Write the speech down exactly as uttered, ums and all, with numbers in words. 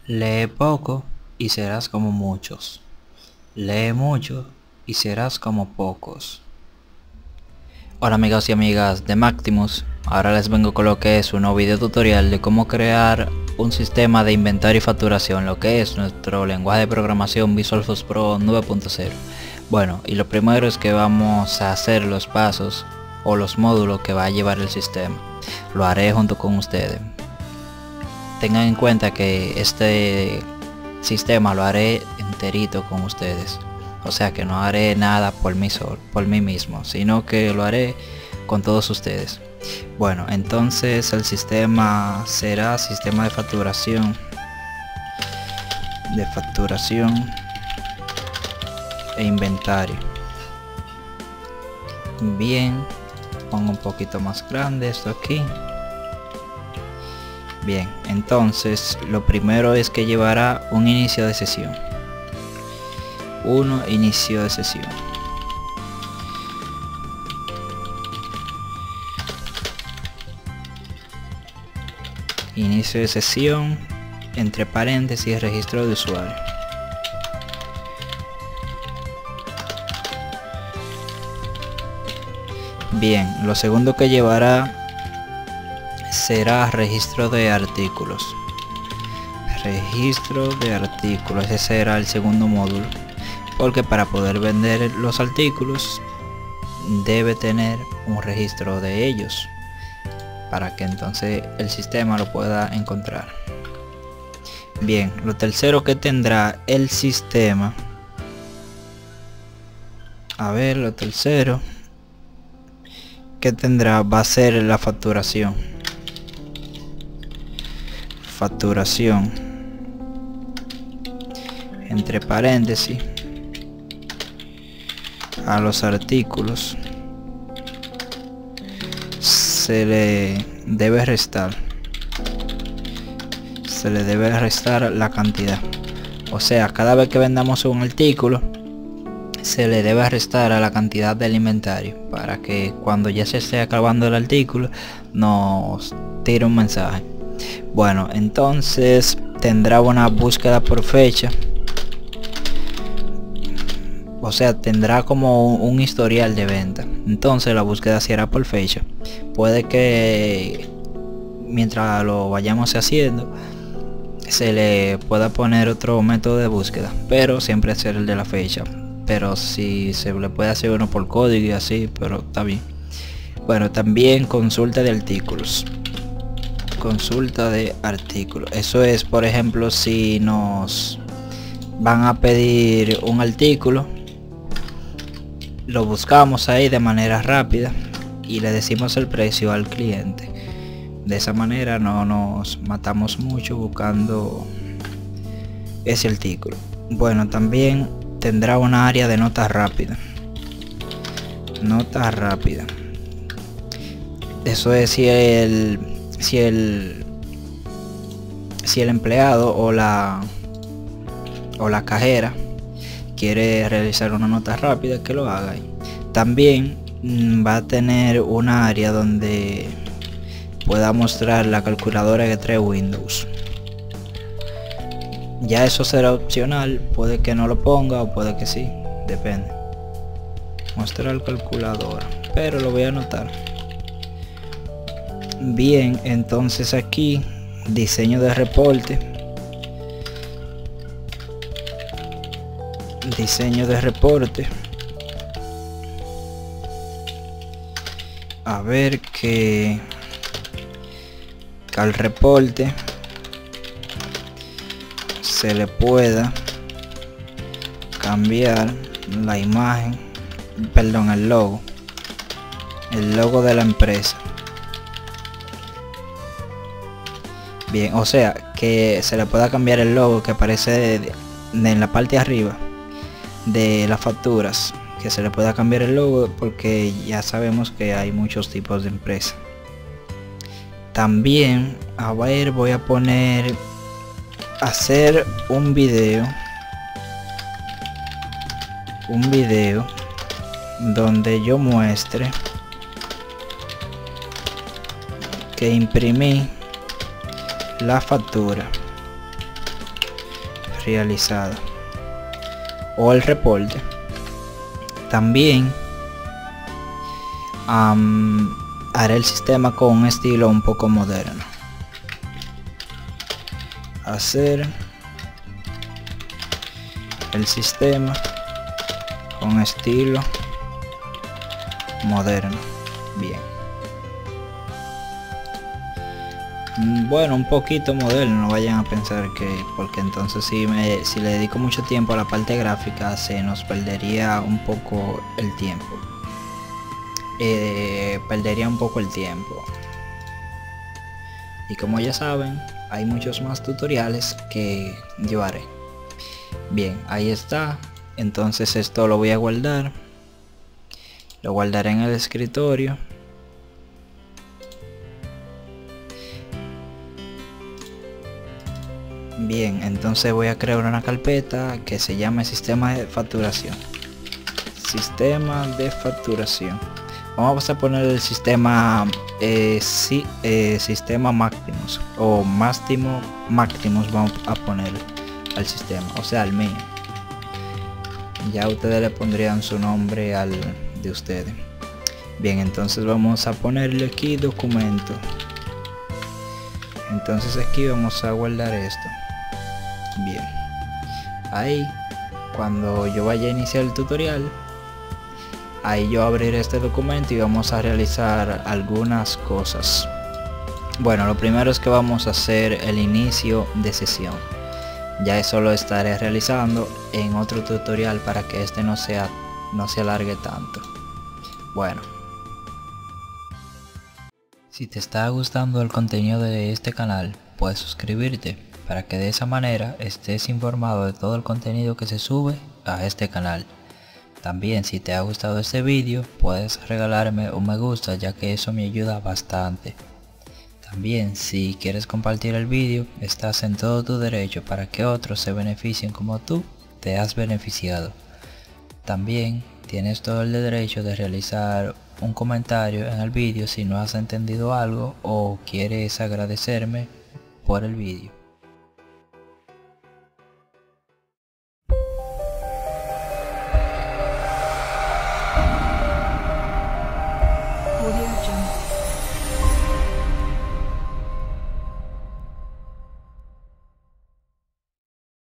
Lee poco y serás como muchos. Lee mucho y serás como pocos. Hola amigos y amigas de Maximus. Ahora les vengo con lo que es un nuevo video tutorial de cómo crear un sistema de inventario y facturación, lo que es nuestro lenguaje de programación Visual Force Pro nueve punto cero. Bueno, y lo primero es que vamos a hacer los pasos o los módulos que va a llevar el sistema. Lo haré junto con ustedes. Tengan en cuenta que este sistema lo haré enterito con ustedes, o sea que no haré nada por mí solo, por mí mismo, sino que lo haré con todos ustedes. Bueno, entonces el sistema será sistema de facturación de facturación e inventario. Bien, pongo un poquito más grande esto aquí. Bien, entonces lo primero es que llevará un inicio de sesión. Uno inicio de sesión. Inicio de sesión, entre paréntesis, registro de usuario. Bien, lo segundo que llevará será registro de artículos. Registro de artículos, ese será el segundo módulo, porque para poder vender los artículos debe tener un registro de ellos para que entonces el sistema lo pueda encontrar. Bien, lo tercero que tendrá el sistema, a ver, lo tercero que tendrá va a ser la facturación. Facturación, entre paréntesis, a los artículos se le debe restar se le debe restar la cantidad, o sea, cada vez que vendamos un artículo se le debe restar a la cantidad del inventario, para que cuando ya se esté acabando el artículo nos tire un mensaje. Bueno, entonces tendrá una búsqueda por fecha, o sea, tendrá como un, un historial de venta. Entonces la búsqueda se hará por fecha. Puede que mientras lo vayamos haciendo se le pueda poner otro método de búsqueda, pero siempre ser el de la fecha. Pero si se le puede hacer uno por código y así, pero está bien. Bueno, también consulta de artículos. Consulta de artículos, eso es, por ejemplo, si nos van a pedir un artículo, lo buscamos ahí de manera rápida y le decimos el precio al cliente. De esa manera no nos matamos mucho buscando ese artículo. Bueno, también tendrá una área de nota rápida. Nota rápida, eso es si el si el si el empleado o la o la cajera quiere realizar una nota rápida, que lo haga ahí. También mmm, va a tener una área donde pueda mostrar la calculadora que trae Windows. Ya eso será opcional, puede que no lo ponga o puede que sí, depende. Mostrar calculadora, pero lo voy a anotar. Bien, entonces aquí diseño de reporte. Diseño de reporte. A ver que, que al reporte se le pueda cambiar la imagen, perdón, el logo. El logo de la empresa. Bien, o sea, que se le pueda cambiar el logo que aparece de, de, de en la parte de arriba de las facturas, que se le pueda cambiar el logo, porque ya sabemos que hay muchos tipos de empresas. También, a ver, voy a poner hacer un video un video donde yo muestre que imprimí la factura realizada o el reporte. También um, haré el sistema con un estilo un poco moderno. Hacer el sistema con estilo moderno. Bien. Bueno, un poquito moderno, no vayan a pensar que, porque entonces si me si le dedico mucho tiempo a la parte gráfica se nos perdería un poco el tiempo. Eh, perdería un poco el tiempo. Y como ya saben, hay muchos más tutoriales que yo haré. Bien, ahí está. Entonces esto lo voy a guardar. Lo guardaré en el escritorio. Bien, entonces voy a crear una carpeta que se llame sistema de facturación. Sistema de facturación. Vamos a poner el sistema eh, si, eh, sistema Maximus o máximo Maximus. Vamos a poner al sistema, o sea, al mío. Ya ustedes le pondrían su nombre al de ustedes. Bien, entonces vamos a ponerle aquí documento. Entonces aquí vamos a guardar esto. Bien, ahí cuando yo vaya a iniciar el tutorial, ahí yo abriré este documento y vamos a realizar algunas cosas. Bueno, lo primero es que vamos a hacer el inicio de sesión. Ya eso lo estaré realizando en otro tutorial para que este no sea no se alargue tanto. Bueno, si te está gustando el contenido de este canal, puedes suscribirte para que de esa manera estés informado de todo el contenido que se sube a este canal. También, si te ha gustado este vídeo, puedes regalarme un me gusta, ya que eso me ayuda bastante. También, si quieres compartir el vídeo, estás en todo tu derecho para que otros se beneficien como tú te has beneficiado. También tienes todo el derecho de realizar un comentario en el vídeo si no has entendido algo o quieres agradecerme por el vídeo.